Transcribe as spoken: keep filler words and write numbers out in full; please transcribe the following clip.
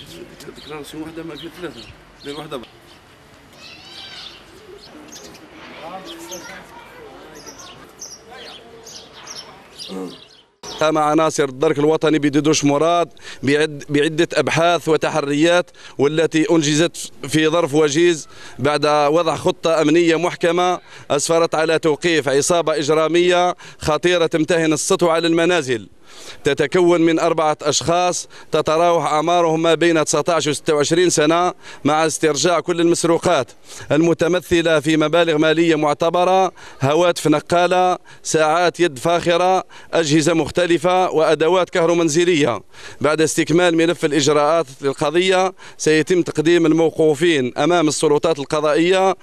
ديكلاراسيون واحده ما في ثلاثه دير واحده. مع عناصر الدرك الوطني بدودوش مراد بعد بعدة أبحاث وتحريات، والتي أنجزت في ظرف وجيز بعد وضع خطة أمنية محكمة أسفرت على توقيف عصابة إجرامية خطيرة تمتهن السطو على المنازل، تتكون من أربعة أشخاص تتراوح أعمارهم ما بين تسعة عشر و ستة وعشرين سنة، مع استرجاع كل المسروقات المتمثلة في مبالغ مالية معتبرة، هواتف نقالة، ساعات يد فاخرة، أجهزة مختلفة وأدوات كهرومنزلية. بعد استكمال ملف الإجراءات للقضية سيتم تقديم الموقوفين أمام السلطات القضائية